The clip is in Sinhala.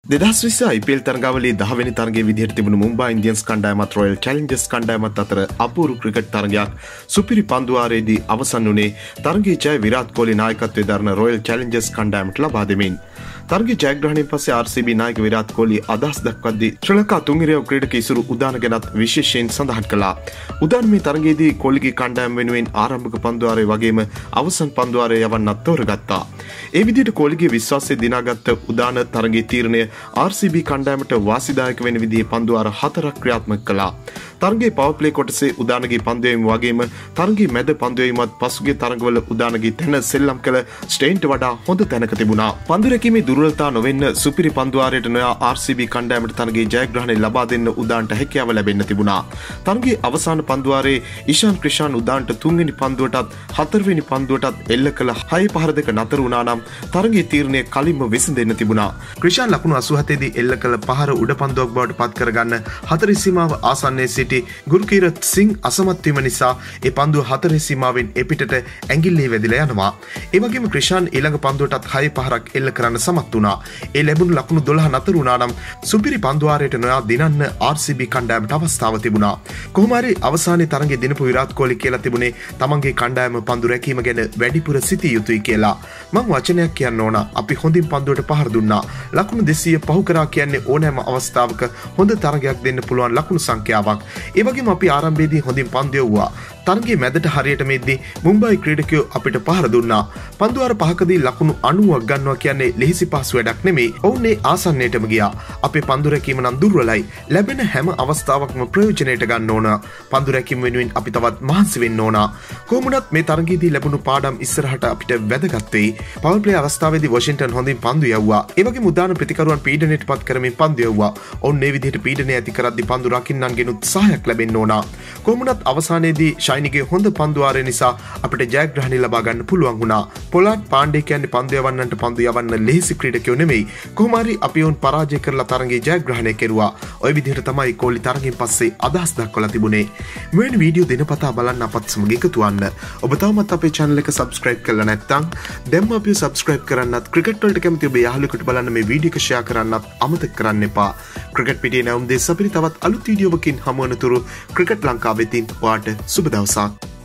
දෙදස් IPL තරගාවලියේ 10 වෙනි තරගයේ විදිහට තිබුණු මුම්බයි ඉන්දියන්ස් කණ්ඩායමත් රොයල් චැලෙන්ජර්ස් කණ්ඩායමත් අතර අපූර්ව ක්‍රිකට් තරගයක් සුපිරි පන්දුවාරයේදී අවසන් වුණේ තරගයේ ජය විරාට් කොහ්ලි නායකත්වයේ දරන රොයල් චැලෙන්ජර්ස් කණ්ඩායමට ලබා දෙමින්. තරගයේ ජයග්‍රහණයෙන් පස්සේ RCB නායක විරාට් කොහ්ලි අදහස් දක්වද්දී ශ්‍රී ලංකා තුන්ගිරියව ක්‍රීඩක ඉසුරු උදාන ගැනත් විශේෂයෙන් සඳහන් කළා. උදාන මේ තරගයේදී කොහ්ලිගේ කණ්ඩායම වෙනුවෙන් ආරම්භක පන්දුවාරය වගේම අවසන් පන්දුවාරය යවන්නත් තෝරගත්තා. ඒ විදිහට කොහ්ලිගේ විශ්වාසය දිනාගත්ත උදාන තරගයේ තීරණය RCB කණ්ඩායමට වාසිදායක වෙන විදිහේ පන්දුවාර 4ක් ක්‍රියාත්මක කළා. තරගයේ පවර් ප්ලේ කොටසේ උදානගේ පන්දුවීම වගේම තරගයේ මැද පන්දුවීමත් පසුගිය තරගවල උදානගේ තැන සෙල්ලම් කළ ස්ටේන්ට වඩා හොඳ තැනක තිබුණා. පන්දු රැකීමේ දුර්වලතා නොවෙන්න සුපිරි පන්දුවාරයට නොයා RCB කණ්ඩායමට තරගයේ ජයග්‍රහණය ලබා දෙන්න උදාන්ට හැකියාව ලැබෙන්න තිබුණා. තරගයේ අවසාන පන්දුවාරයේ ඉෂාන් ක්‍රිෂාන් උදාන්ට 3 වෙනි පන්දුවටත් 4 වෙනි පන්දුවටත් එල්ල කළ 6 පහර දෙක නතර වුණා නම් තරගයේ තීරණය කලින්ම විසඳෙන්න තිබුණා. ක්‍රිෂාන් ලකුණු 87 දී එල්ල කළ පහර උඩ පන්දුවක් බවට පත් කරගන්න 4 සීමාව ආසන්නයේ සිටි ගුරුකීරත් සිං අසමත් වීම නිසා ඒ පන්දුව 4 සීමාවෙන් එපිටට ඇඟිල්ලේ වැදිලා යනවා. ඒ වගේම ක්‍රිෂාන් ඊළඟ පන්දුවටත් 6 පහරක් එල්ල කරන්න සමත් වුණා. ඒ ලැබුණු ලකුණු 12 නතර වුණා නම් සුපිරි පන්දුවාරයට නොයා දිනන්න RCB කණ්ඩායමට අවස්ථාව තිබුණා. කොහොම හරි අවසානයේ තරගයේ දිනපු විරාට් කොහ්ලි කියලා තිබුණේ තමන්ගේ කණ්ඩායම පන්දු රැකීම ගැන වැඩිපුර සිතිය යුතුයි කියලා. මං වචනයක් කියන්න ඕන. අපි හොඳින් පන්දුවට පහර දුන්නා. ලකුණු 200 පහු කරා කියන්නේ ඕනෑම අවස්ථාවක හොඳ තරගයක් දෙන්න පුළුවන් ලකුණු සංඛ්‍යාවක්. ඒ වගේම අපි ආරම්භයේදී හොඳින් පන්දු යවුවා. තරගයේ මැදට හරියට මෙද්දී මුම්බයි ක්‍රීඩකයෝ අපිට පහර දුන්නා. පන්දුවාර 5කදී ලකුණු 90ක් ගන්නවා කියන්නේ ලෙහිසි පහසු වැඩක් නෙමෙයි. ඔවුන් ඒ ආසන්නයටම ගියා. අපේ පන්දු රැකීම නම් දුර්වලයි. ලැබෙන හැම අවස්ථාවකම ප්‍රයෝජනයට ගන්න ඕන. පන්දු රැකීම වෙනුවෙන් අපි තවත් මහන්සි වෙන්න ඕන. කොහොමුණත් මේ තරගයේදී ලැබුණු පාඩම් ඉස්සරහට අපිට වැදගත් වෙයි. පවර් ප්ලේ අවස්ථාවේදී වොෂින්ටන් හොඳින් පන්දු යවුවා. ඒ වගේම උදාන ප්‍රතිකරුවන් පීඩනයට පත් කරමින් පන්දු යවුවා. ඔවුන් මේ විදිහට පීඩනය ඇති කරද්දී පන්දු රකින්නන්ගෙන් උත්සාහයක් ලැබෙන්න ඕන. කොහොමුණත් අවසානයේදී ෂයිනිගේ හොඳ පන්දුවාරය නිසා අපිට ජයග්‍රහණය ලබා ගන්න පුළුවන් වුණා. පොලාඩ් පාණ්ඩේ කියන්නේ පන්දු යවන්නන්ට පන්දු යවන්න ලෙහිසි ක්‍රීඩකයෝ නෙමෙයි. කොහොම හරි අපි ඔවුන් පරාජය කරලා තරගයේ ජයග්‍රහණය කෙරුවා. ওই විදිහට තමයි කොහ්ලි තරගෙන් පස්සේ අදහස් දක්වලා තිබුණේ. මෙවැනි වීඩියෝ දිනපතා බලන්න අපත් සමග එකතු වෙන්න. ඔබ තවමත් අපේ channel එක subscribe කරලා නැත්නම් දැන්ම අපිව subscribe කරන්නත් ක්‍රිකට් වලට කැමති ඔබේ යාළුවෙකුට බලන්න මේ වීඩියෝ එක share කරන්නත් අමතක කරන්න එපා. ක්‍රිකට් පිටියේ නැවුම් දෙස අපිට තවත් අලුත් වීඩියෝවකින් හමු වෙනතුරු ක්‍රිකට් ලංකාවෙතින් ඔයාට සුබ දවසක්.